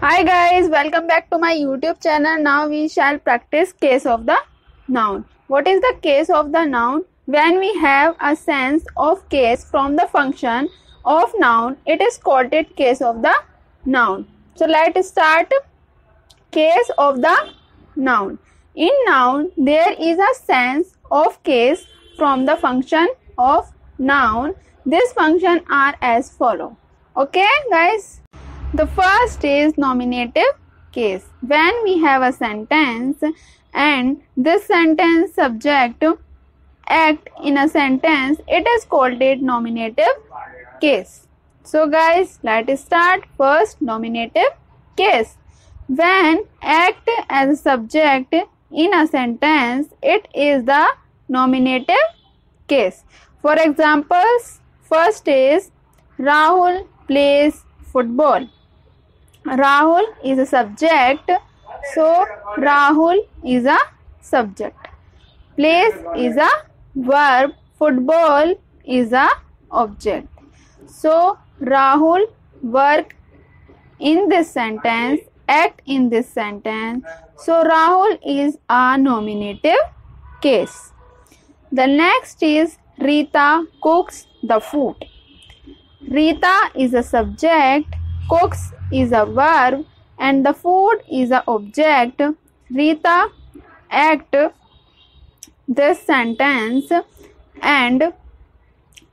Hi guys, welcome back to my YouTube channel. Now we shall practice case of the noun. What is the case of the noun? When we have a sense of case from the function of noun, it is called it case of the noun. So let's start case of the noun. In noun, there is a sense of case from the function of noun. This function are as follow. Okay guys? The first is nominative case. When we have a sentence and this sentence subject act in a sentence, it is called it nominative case. So guys, let's start. First, nominative case. When act as a subject in a sentence, it is the nominative case. For examples, first is Rahul plays football. Rahul is a subject, so Rahul is a subject. Plays is a verb, football is a object. So Rahul work in this sentence, act in this sentence. So Rahul is a nominative case. The next is Rita cooks the food. Rita is a subject, cooks is a verb, and the food is a object. Rita act this sentence, and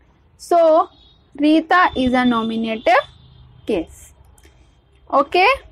so Rita is a nominative case. Okay.